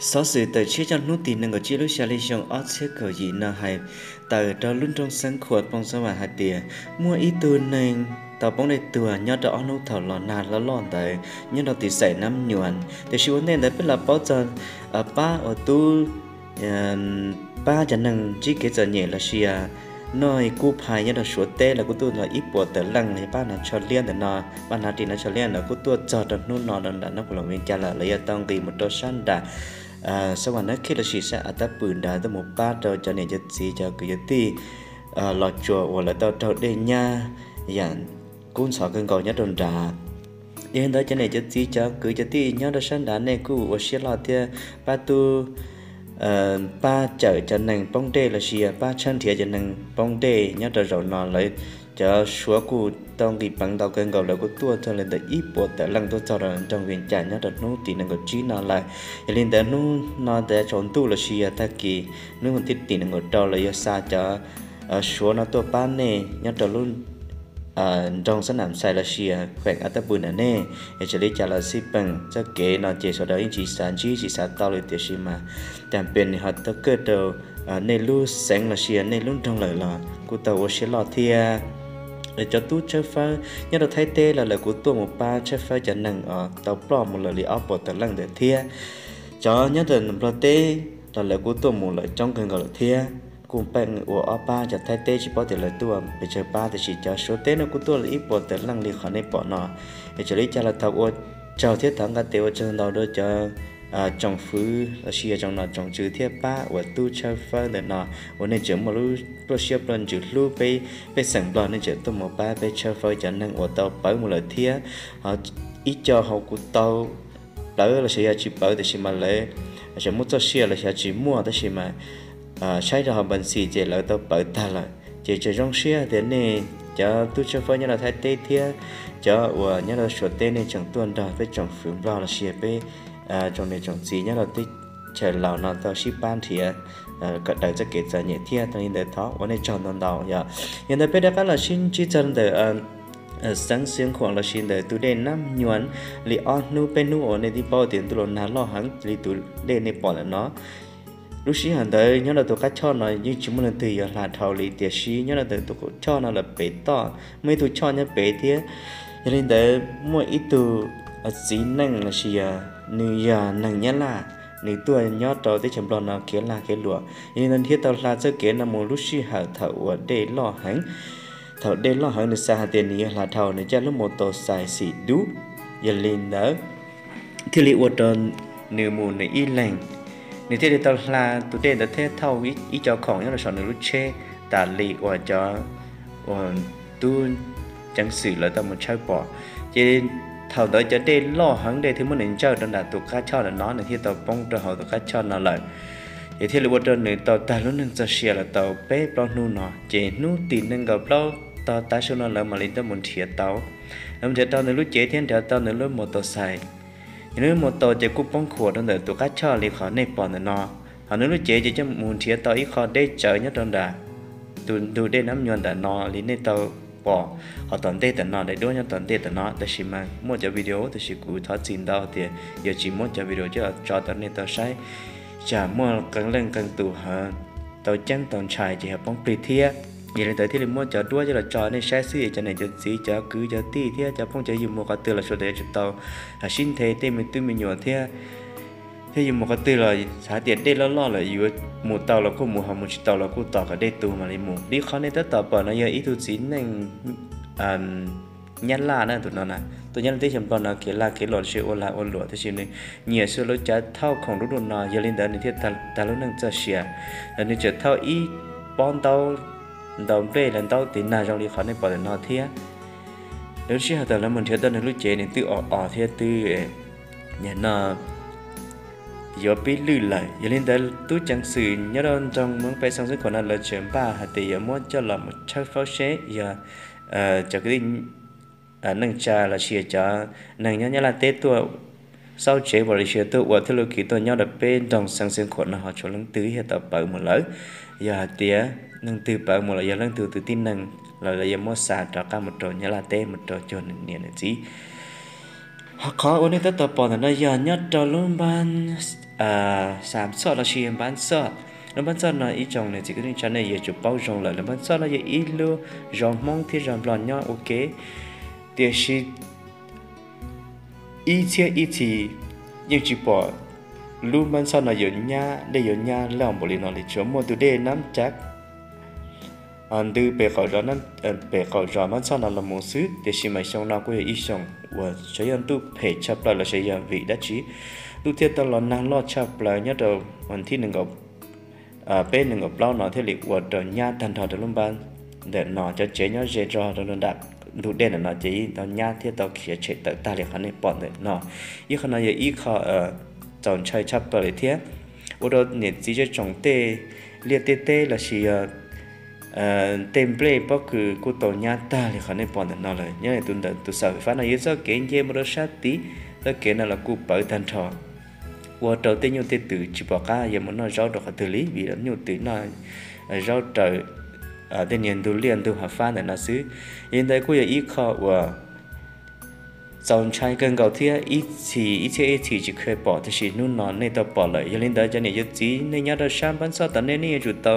Sở sự tại chế cho nút tin năng ở chế lúc xa lý trong ớt chế cờ gì nà hay tại đó luôn trong sáng khuất bông sơ mà hạt tìa mua ý tư nên tao bóng đây tùa nhớ đó ớt nút thở lò nà lò lòn tại nhớ đó tì xảy năm nhuận để sự vấn đề đấy biết là bao giờ ở ba ở tu ba chẳng năng chỉ cái giờ nhẹ là xìa nói cú phai nhớ đó số tê là cú tu là ít bộ tờ lăng thì ba là cho liên để nó ba là thì nó cho liên là cú tu chờ đó nút nó đó nó cũng là nguyên cha là lấy tông tìm một đôi săn đã sau đó khi là chị sẽ ở tập bự đã tới một ba trâu cho nên chất gì cho cứ tí lọt chùa hoặc là tao trâu đây nha dạng cũng sợ cơn cầu nhất đồn đà hiện tại cho nên chất gì cho cứ tí nhớ đó sáng đã này cũ và sẽ lọt theo ba tu ba chở cho nên bông đê là gì ba chân thiệt cho nên bông đê nhớ đó rồi nó lấy cho số cụ tông thì bằng đầu cơn cầu là có tua cho nên để ít bộ tại lăng tôi cho rằng trong viện trả nhớ được nút thì nên có trí nó lại nên để nút nó để chọn tu là gì ta kỳ nếu mình thích thì nên có trâu là do xa cho số nó tua bán nè nhớ được luôn trong sân nằm sai là gì khỏe ở tập bùn nè để cho lấy trả là ship bằng cho kế nó chỉ số đó chỉ sản taoเลยthì màแต่เป็นhọ tất cơ đầu nên luôn sáng là gì nên luôn trong lời là cụ tàu sẽ lọt thia để cho tú chơi phá nhớ được thay tê là lời của tôi một ba chơi phá cho năng ở tàu plom một lời li áo bột tàu lăng để thia cho nhớ được lo tê là lời của tôi một lời trong cần gọi là thia cùng bạn của ở ba cho thay tê chỉ bảo để lời tôi để chơi ba thì chỉ cho số tê nó của tôi là ít bột tàu lăng li khỏi nên bỏ nó để cho lấy cho là tàu ô chào thiết thắng cả tiêu chân đầu đôi cho trong phứ là xia trong nó trong chữ thiết ba và tu chơi phá để nó và nên chữ mà lu xia lần chữ lu被省了nên chữ tôi một ba被chơi phá cho nên và tao bởi một lời thiết họ ít cho họ của tao đỡ là xia chỉ bởi thì mà lấy chỉ muốn cho xia là xia chỉ mua đó mà sai ra họ bận xì chỉ là tao bởi ta là chỉ trong xia thế này cho tu chơi phá như là thay tê thiết cho và như là số tên này chẳng tuần đó với trong phứ lo là xia被trong này trong gì nhá là tích chờ lão nó tao ship ban thì cận đời cho kể giờ nhẹ thiên cho nên để tháo vấn đề chọn đòn đầu giờ hiện tại bây giờ là xin chỉ chân để sáng sớm khoảng là xin để tụi đen năm nhuận li on nu bên nu ở này đi bao tiền tụi nó lo hẳn li tụi đen này bỏ là nó lúc xí hẳn tới nhớ là tụi khách cho nó như chúng mình từ giờ là thầu li tiệt xí nhớ là tụi cho nó là bể to mấy tụi cho nhá bể thế cho nên để mỗi ít tụi gì năng là gì nữ già năng nhá là nữ tuổi nhớ trâu tới chấm lo nào kia là cái lúa nên thiết tao là cho kia là một lúc xí hở thầu để lo hẳn thầu để lo hẳn được xa tiền này là thầu này cho lúc một tổ xài xì đú giờ lên đó thì liệu tròn nữ mù nữ y lành nữ thế tao là tụi đen đã thế thầu ý choของnhá là sọn nữ lúc che tả lì và cho tu chẳng xử là tao một chơi bỏ cho thầu tới cho đến lo hẳn đây thì muốn nên chơi trong là tụi cá cho là nó này thì tàu bông cho họ tụi cá cho nó lại thì thế là bộ trên này tàu ta lúc nên cho xe là tàu bé bao nu nó chế nu tiền nên gặp lâu tàu ta số nó là mà lên tới một thiệt tàu làm thiệt tàu này lúc chế thiên thiệt tàu này lúc một tàu xài nếu một tàu chế cúp bông khổ trong là tụi cá cho liền khó nên bỏ nó họ nếu lúc chế chỉ cho một thiệt tàu ít khó để chơi nhất trong là tụi đây nắm nhuận đã nó lên nên tàu bỏ họ toàn tê tận nó để đối nhau toàn tê tận nó để xem mà một cái video thì sẽ cụ thoát xin đâu thì giờ chỉ một cái video cho tận nên tao sai chả mua càng lên càng tụ hả tao chân tao chạy chỉ học bóng plei thia vậy là tới thì mua cho đua cho là cho nên sai xí cho này cho gì cho cứ cho tí thia cho bóng cho dùng một cái từ là số để cho tao xin thế tên mình tôi mình nhọn thia thế dùng một cái từ là xả tiền đây lo là dù một tàu là cô một hoặc một tàu là cô tàu cả đây tù mà lấy một đi khó nên tất tàu bỏ nó giờ ít tu chín nên nhăn la nữa tụi nó nè tụi nhăn tới chấm còn là cái la cái lọt sữa ôn lụa thế chứ này nhiều sữa lối trái thaoของรุ่นnó giờ lên đó thì ta lúc nâng cho sữa là nên chờ thao ít bon tàu đầu bê lần tàu tiền nào trong đi khó nên bỏ nó thế nếu chỉ hạt là mình thấy tao lúc chế này tự ở thế tự nhà nó giờ bị lừa lại giờ lên đó tôi chẳng xử nhớ đâu trong muốn phải sang sức của nó là chuyện ba hạt thì giờ muốn cho là một chất pháo chế giờ cho cái nâng trà là chia cho nâng nhớ là tết tuổi sau chế bảo là chia tuổi và thứ lúc khi tôi nhớ là bên trong sang sức của nó họ cho lần tứ hiện tập bảo một lỡ giờ tía nâng từ bảo một là giờ lần từ tin nâng là giờ muốn xả cho cả một trò nhớ là tết một trò cho nên gì khó ôn hết tập bỏ là nó giờ nhất trò luôn ban sám sọt là chỉ bán sọt nó bán sọt là ý chồng này chỉ có những chăn này giờ chụp bao rong lại nó bán sọt là giờ ít luôn rong mong thì rong lòn nhau ok thì chỉ ít thì nhưng chỉ bỏ luôn bán sọt là giờ nhà để giờ nhà làm bộ liền nó để cho mua từ đây nắm chắc anh từ bề khỏi đó nó bề khỏi đó bán sọt là một xứ để chỉ mấy xong nào có ít xong và sẽ anh tu phải chấp lại là sẽ giờ vị đã chỉ tu thiết tao lo năng lo chấp lại nhớ đầuวันที่ 1 กับbên 1 กับเราเนาะที่เรียกว่าตอนญาติทันทอตะลุมบ้านเด็ดเนาะจะเจ๊เนาะเจรอตอนดักดูเด่นเนาะเจ๊ตอนญาติที่ตอเขียเฉดตาเรียกเขาในปอดเนาะอีขณะอย่าอีเขาจอนชัยชับไปเลยเทียว่าเราเนี่ยจีจะจงเตเรียกเต้ละชีเต็มเปล่เพราะคือกูตอนญาติตาเรียกเขาในปอดเนาะเลยเนี่ยตุสาวฟ้าเนาะยิ่งจะเก่งเยี่ยมรสชาติแล้วเก่งนั่นละกูเปิดทันทอว่าเราเต้นยูเต้ตื่นจีบก้ายังมันน้อยเราดอกตื่นลีvì đóยูตื่นน้อยเราtrờiเต้นยันดูเลี้ยนดูหาฟ้าเนี่ยนะซื้อยังได้กูอยากอีกข้อว่าจอนใช้กันเก่าที่อีทีจะเคยปอดที่สินู่นนอนในตัวปอดเลยยังเล่นได้จะเนี่ยยุติในยาเราช้ำพันซ้อตอนนี้นี่จุดตัว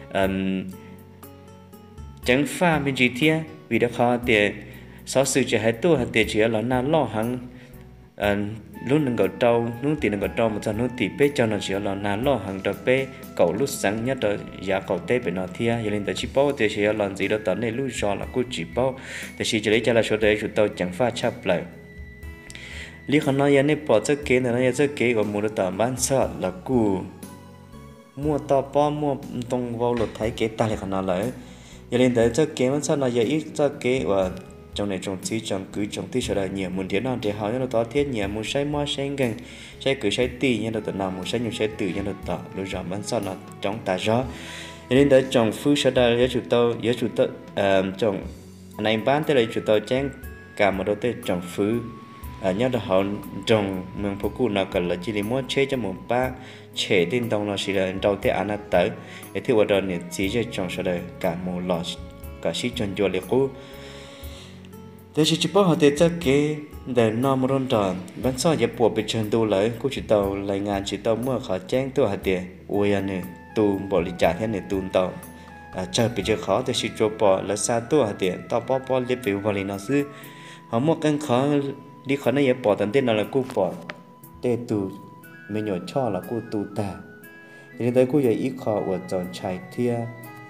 จังฟ้าเป็นจีเทียvì đó khó thì sáu sự chỉ haiตัวthì chỉ là nà lo hằng lúc nâng gạo trâu lúc tiền nâng gạo trâu một trăm lúc tỷ bê cho nó chỉ là nàn lo hàng đợt bê cậu lúc sáng nhất đó giá cậu tê bên nó thia giờ lên tới chỉ bao thì chỉ là gì đó tận này lúc gió là cứ chỉ bao thì chỉ lấy cho là số đấy chúng tôi chẳng pha chấp lại lý khả năng giờ này bỏ cho kế này nó cho kế của mua được tầm bán sợ là cù mua to bao mua tông vào lột thấy kế ta là khả năng lại giờ lên tới cho kế bán sợ là giờ ít cho kế và trong này trong tí trong cứ trong tí sau đó nhiều muốn thế nào thì họ nó to thiết nhiều muốn sai mua sai gần sai cứ sai tì như là tận nào muốn sai nhiều sai từ như là tận rồi giờ bán sao nó trong ta gió nên tới trong phứ sau đó giá chủ tao trong này bán tới đây chủ tao trang cả một đôi tới trong phứ nhớ là họ trong mường phố cũ nào cần là chỉ để mua chế cho một ba chế tin đồng là chỉ là đầu tiên ăn tới để thì vào đó này chỉ cho trong sau đó cả một lọ cả sĩ chuẩn cho liệu cũแต่ฉันจะบอกเขาเตะเก๋แต่นอนมรดกบ้านซ้อยอย่าปวดไปเชิญดูเลยกูจะเตารายงานจะเตาเมื่อเขาแจ้งตัวเขาเตะอวยเนี่ยตูนบริจาคให้เนี่ยตูนเตาเจอไปเจอเขาแต่ฉันจะบอกแล้วซาตัวเขาเตะต่อปอเลี้ยไปบริณาซื้อเขาหมดกันเขาดีเขาเนี่ยอย่าปอดตันเต้นนั่นแหละกูปอดเตะตูไม่หยดช่อละกูตูตาทีนี้แต่กูอย่าอีกเขาอวดจอนชายเทีย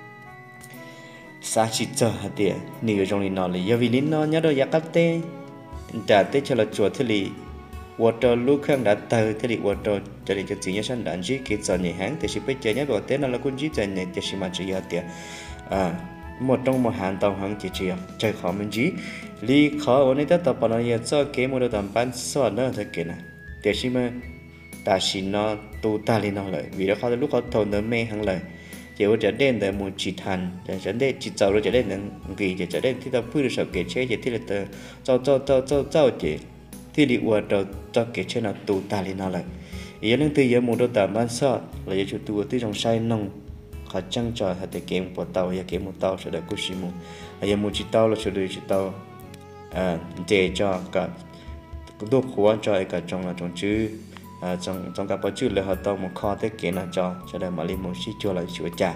sa chỉ chờ hạt địa nhiều trong này nó là do vì lý nó nhớ đâu giặc tê trả tê cho là chuột thế li water lúc khang đã từ thế li water cho nên cho chỉ nhớ sang đàn chỉ cái giờ nhảy háng thì chỉ biết chơi nhớ bảo tê nó là quân chỉ chơi này thì chỉ mà chỉ hạt địa một trong một hàng tàu hàng chỉ chơi khó mình chỉ li khó ở đây tất tập nó giờ cho cái một tầm bán sọ nữa thôi kìa nè thì chỉ mà ta chỉ nó tu ta lên nó lại vì đó khó lúc khó thầu nó mê hàng lại chỉ có trở nên là một chỉ thành trở nên chỉ giàu rồi trở nên là gì trở nên thì ta phơi được sự kể chế thì là cho chỉ thì đi qua đầu cho kể chế nào tụ ta lên nào lại ý là từ giờ một đôi tạm bán sọ là giờ chủ tụ từ trong sai nông họ trăng trò họ thể kiếm một tàu giờ kiếm một tàu sẽ được cú xí một giờ một chỉ tàu là sẽ được chỉ tàu để cho cả đồ khóa cho cả trong chữ trong các bài chữ là họ tao một kho tới kế nào cho đây mà lên một xí chua lại chua trà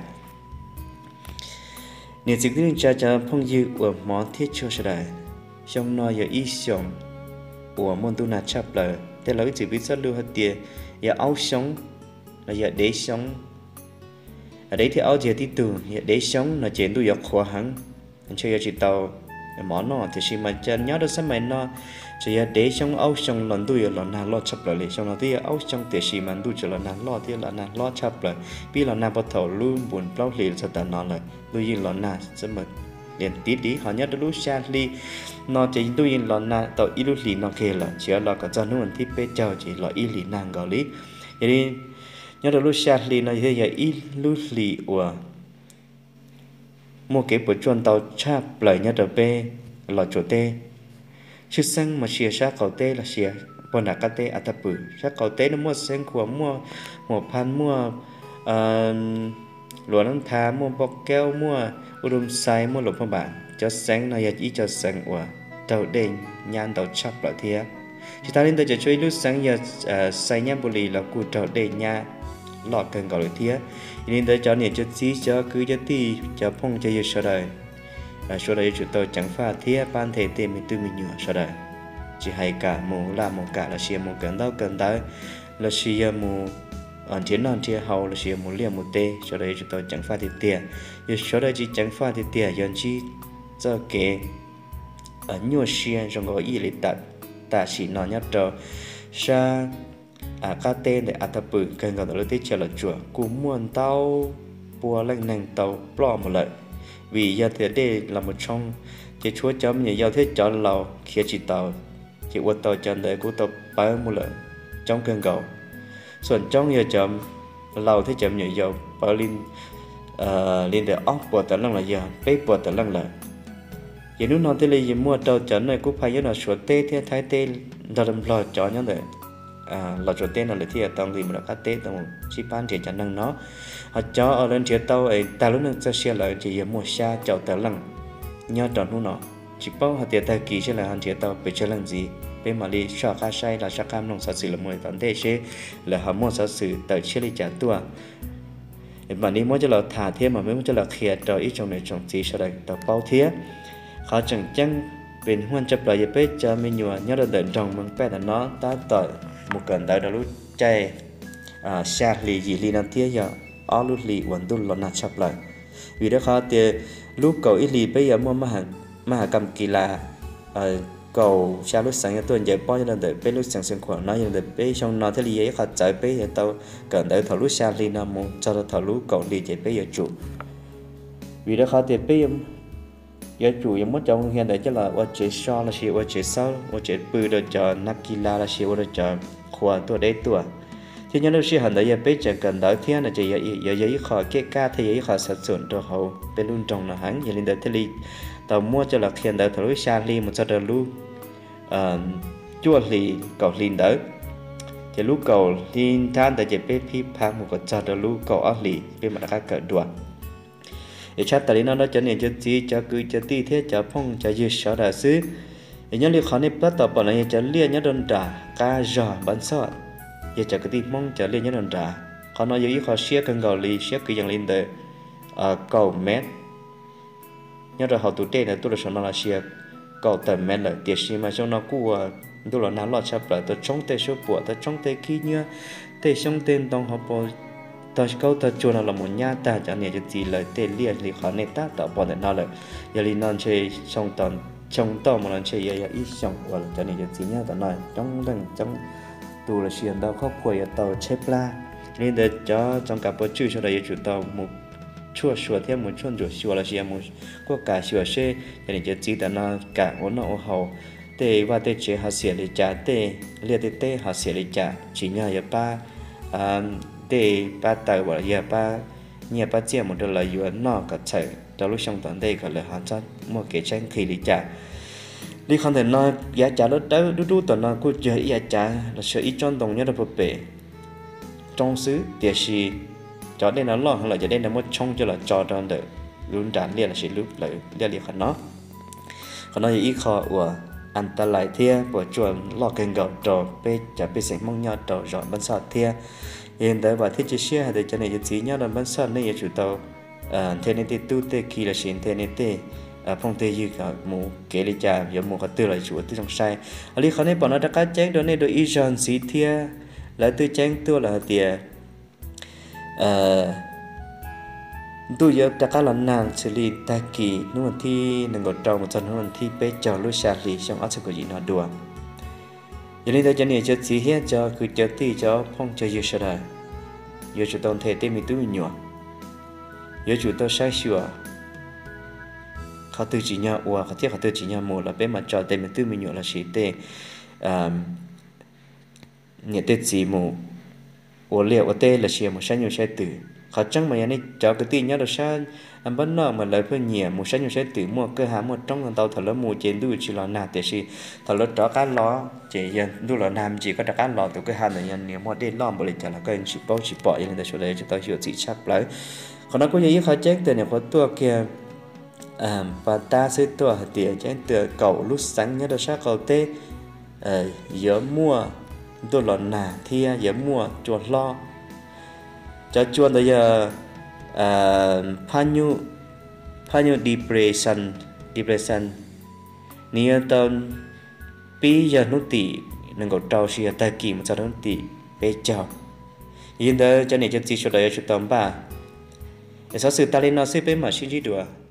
nếu chỉ cứ cho phong dư của món thiết cho sẽ đây trong nó giờ ít sống của môn tu nát chấp là thế là cái chữ biết rất lưu hết tiền giờ áo sống là giờ để sống ở đấy thì áo giờ tí từ giờ để sống là chuyện tu giờ khó hẳn chơi giờ chỉ tàu món nó thì chỉ mà chân nhớ được sớm mai nó chỉ để trong áo trong lần tôi là nà lo chấp lại trong đó thì áo trong thì chỉ mà tôi chỉ là nà lo thì là nà lo chấp lại vì là nà bắt đầu luôn buồn lâu liền sẽ tận nó lại tôi yên là nà sẽ mất liền tí đi họ nhớ được lúc xa đi nó chỉ tôi yên là nà tàu ít lúc liền nó kề là chỉ là cả cho nó mình tiếp bé chào chỉ là ít liền nàng gọi lý vậy nhớ được lúc xa đi nó thì giờ ít lúc liền của một cái buổi chuồn tàu chạp lại nhớ được bé là chỗ tê chứ sang mà xìa sát cầu tê là xìa bọn đã cá tê à tập bự sát cầu tê nó mua sang khuam mua một pan mua lúa nông thá mua bọc keo mua udum sai mua lục phong bản cho sáng này chỉ cho sáng của tàu đèn nhan tàu chắp lại thiệt chỉ ta lên tới chỉ chơi lúc sáng giờ say nhá bồ lì là cụ trò để nhà lọt cần gọi thiệt nên tới cho nên cho xí cho cứ cho ti cho phong cho sau đây chúng tôi chẳng pha thiệt ban thể tiền mình tư mình nhựa sau đây chỉ hay cả mù là một cả là xìa một cần tới là xìa mù ở trên non trên hậu là xìa một liền một tê sau đây chúng tôi chẳng pha thì tiền giờ sau đây chỉ chẳng pha thì tiền giờ chỉ cho cái ở nhiều xìa trong gói y lịch ta chỉ nói nhất rồi sa các tên để tập bự cần gọi là tết chờ là chùa cũng muốn tao bùa lạnh nành tàu plò một lợi vì giờ thế đây là một trong chỉ chúa chấm nhiều giao thế cho lầu kia chỉ tàu chỉ qua tàu chân để của tàu bán một lợi trong cơn gạoส่วน trong giờ chấm lầu thế chấm nhiều dầu bán lên để óc bùa tận lăng là giờ bếp bùa tận lăng là giờ lúc non thế này giờ mua tàu chấm này cũng phải nhớ là số tê thế thái tê đầm lò chó nhớ đấy là chỗ tên là thì tàu gì mà là các tê tàu chỉ bán chỉ chẳng năng nó họ cho ở lên chiếc tàu ấy ta lúcนั้นsẽ lại chỉ mua xa chậu tàu lăng nhớ tròn lúc nó chỉ bao họ tiền ta kỳ sẽ là hàng chiếc tàu bị chơi lăng gì bên mà đi cho cá say là cho cam nông sản sử là 10 tấn thế chứ là họ mua sản sử tới chơi đi trả tua mà đi mua cho là thả thêm mà mới mua cho là khía rồi ít trong này trồng gì sau đây tàu bao thiế họ chẳng chăng bên hoan chấp lại về cho mình nhua nhớ là đợt trồng mình phải là nó ta tỏi một cần tới đó lúc chay xa lì gì lì năng thiế giờ ở lúc lì vẫn đun lon nát chấp lại vì đó họ thì lúc cầu ít lì bây giờ mua mà cầm kỳ là cầu xa lúc sáng tuần giờ bao nhiêu lần tới bây lúc sáng sáng khoảng nói giờ bây trong nó thế lì ấy họ chạy bây giờ tao cần tới thầu lúc xa lì nào muốn cho thầu lúc cầu lì chạy bây giờ chủ vì đó họ thì bây giờ chủ yếu mất trong hiện tại chắc là ở chế so là chỉ ở chế sau ở chế bự được cho nakila là chỉ ở cho khoa tuổi đấy tuổi thì nhớ lúc xưa hiện tại giờ bây giờ cần tới thiên là chỉ giờ khó cái ca thì giờ khó sản xuất cho hậu bên luôn trong là hắn giờ lên tới thế li tàu mua cho là hiện tại thổi xa li một số lúc chua li cầu linh tới thì lúc cầu linh than tại chế bên phi phang một cái số lúc cầu ở li bên mà đã cởi đuổi để chắc tại nó cho nên cho tí cho cứ cho tí thế cho phong cho dư sở đại sứ để nhớ li khó nên bắt tập bọn này cho liên nhớ đơn trả ca giò bắn sọt giờ cho cái tí mong cho liên nhớ đơn trả họ nói dưới khó xé cần gạo li xé cứ dần lên tới cầu mét nhớ rồi họ tụt trên này tôi là nó là xé cầu tầm mét là tiệt xí mà trong nó của tôi là nán lọt chập lại tôi chống tay số bộ tôi chống tay kia nhớ tay chống tên tông họ bỏ ta câu ta cho nó là một nhà ta cho nên chỉ lời tên liền thì khó nên ta tạo bỏ để nó lại giờ li non chơi trong tàu mà non chơi giờ ít trong và cho nên chỉ nhá ta nói trong tù là chuyện đâu khóc quậy tàu chép la nên để cho trong cả bộ chữ cho đây chủ tàu một chua thêm một chua là chuyện một có cả chua xe cho nên chỉ ta nó cả ổn nó hậu tê và tê chế họ xỉa lấy trả tê liệt tê họ xỉa lấy trả chỉ nhờ giờ ba để ba tài và giờ ba nhà ba chia một đợt là vừa nọ cả chạy trong lúc xong tuần đây cả là họ cho một cái tranh khi đi trả đi không thể nói giá trả lúc đó đu tuần nào cô chơi giá trả là sợ ít trong đồng nhất là một bể trong xứ tiệt gì cho đây nó lo hơn là giờ đây là một trong cho là cho trong đợt luôn trả liền là sẽ lúc lại liền khẩn nó ít khó của anh ta lại thia của chuồn lo kênh gạo trò pe trả pe sẽ mong nhau trò rõ bắn sọt thia hiện tại và thiết chế xe để cho này chỉ nhớ là bắn sọt này chủ tàu thế nên tu tê kỳ là xin thế nên tê phong tê như cả một kế lý trà giờ một cái tư lại chủ tư trong sai ở đây khó này bọn nó đã cá chén đó này đội Iran xí thia lại tư chén tôi là tiền tôi giờ đã cá lần nàng xử lý ta kỳ nếu mà thi đừng có trâu một trận hơn thi bé chờ lúc xa lì trong áo của gì nó đùa giờ này tôi cho nên cho chỉ hết cho cứ cho tí cho phong cho yêu sợ đời giờ chủ tao thể tên mình tụi mình nhọ giờ chủ tao sai sửa họ tự chỉ nhau họ thiết họ tự chỉ nhau một là bé mà cho tên mình tụi mình nhọ là chỉ tên nghĩa tên gì một liệu tên là chỉ một sai nhiều sai từ họ chẳng mà này cho cái tin nhớ được sao anh vẫn nói mà lời phương nhiều một sai nhiều sai từ mua cơ hãm một trong tàu thở lớn mùa trên đuôi chỉ là nạt để gì thở lớn đó cá ló chỉ dân đuôi là nam chỉ có đặc cá ló từ cái hàm này nhân nếu mà đi lom bởi trả là cái chỉ bỏ như là chỗ đấy cho tao hiểu chỉ chắc lấy còn nó có gì khó chết từ này có tua kia và ta sẽ tua tiền chết từ cầu lúc sáng nhớ được sao cầu tê giờ mua tôi là nà thì giờ mua chuột lo cho chuột bây giờ panyu depression nia tao bây giờ nó tỉ nâng có trâu xìa ta kì một sao nó tỉ bây giờ yên đó cho nên cho chỉ cho đấy cho tao ba để sao sự ta lên nó sẽ bên mà xin gì được